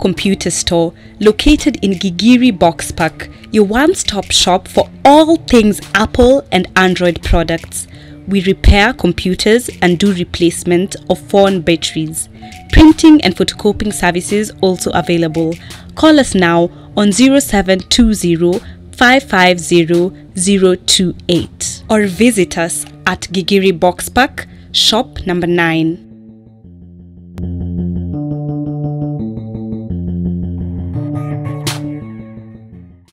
Computer Store, located in Gigiri Box Park, your one-stop shop for all things Apple and Android products. We repair computers and do replacement of phone batteries. Printing and photocopying services also available. Call us now on 0720 550 028 or visit us at Gigiri Box Park, shop number 9.